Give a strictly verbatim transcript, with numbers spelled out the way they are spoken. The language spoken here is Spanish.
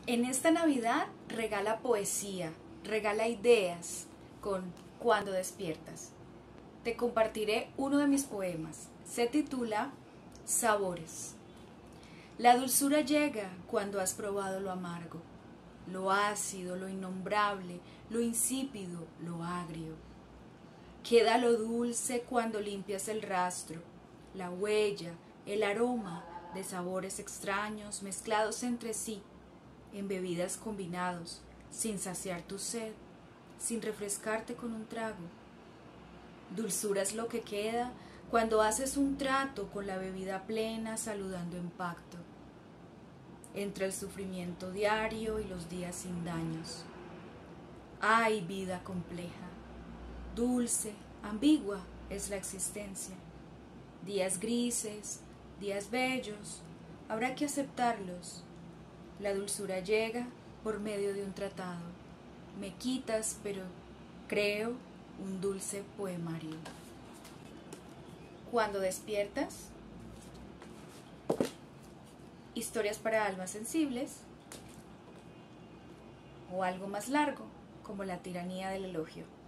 En esta Navidad regala poesía, regala ideas con Cuando despiertas. Te compartiré uno de mis poemas. Se titula Sabores. La dulzura llega cuando has probado lo amargo, lo ácido, lo innombrable, lo insípido, lo agrio. Queda lo dulce cuando limpias el rastro, la huella, el aroma de sabores extraños mezclados entre sí, en bebidas combinados, sin saciar tu sed, sin refrescarte con un trago. Dulzura es lo que queda cuando haces un trato con la bebida plena, saludando en pacto, entre el sufrimiento diario y los días sin daños. Ay, vida compleja, dulce, ambigua es la existencia. Días grises, días bellos, habrá que aceptarlos. La dulzura llega por medio de un tratado. Me quitas, pero creo un dulce poemario. Cuando despiertas, historias para almas sensibles, o algo más largo, como La tiranía del elogio.